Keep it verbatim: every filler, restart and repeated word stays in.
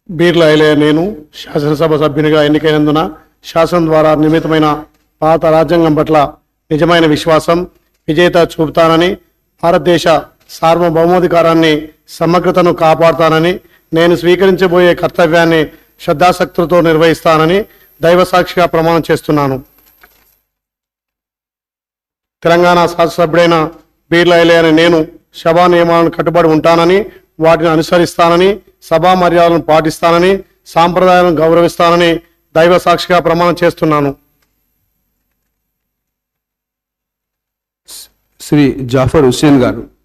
బీర్లా ఇలయ నేను శాసనసభ సభ్యునిగా ఎన్నికైనందున శాసనం ద్వారా నిర్మితమైన భారత రాజ్యాంగం పట్ల నిజమైన విశ్వాసం విజేత చూపుతానని, భారతదేశ సార్వభౌమాధికారాన్ని సమగ్రతను కాపాడుతానని, నేను స్వీకరించబోయే కర్తవ్యాన్ని శ్రద్ధాశక్తులతో నిర్వహిస్తానని దైవసాక్షిగా ప్రమాణం చేస్తున్నాను. తెలంగాణ శాసనసభ్యుడైన బీర్లా ఇలయ నేను సభా నియమాలను కట్టుబడి ఉంటానని, వాటిని అనుసరిస్తానని, సభా మర్యాదలను పాటిస్తానని, సాంప్రదాయాలను గౌరవిస్తానని దైవ సాక్షిగా ప్రమాణం చేస్తున్నాను. శ్రీ జాఫర్ హుస్సేన్ గారు.